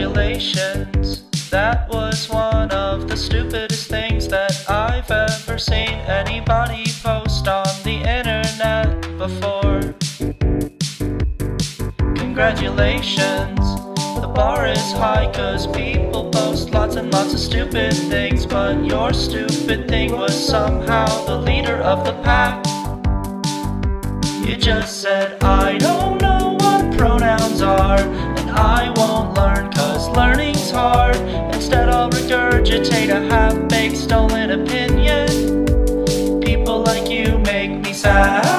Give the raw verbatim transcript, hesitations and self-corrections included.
Congratulations, that was one of the stupidest things that I've ever seen anybody post on the internet before. Congratulations, the bar is high cause people post lots and lots of stupid things, but your stupid thing was somehow the leader of the pack. You just said, I don't know what pronouns are, and I won't learn cause learning's hard. Instead I'll regurgitate a half-baked stolen opinion. People like you make me sad.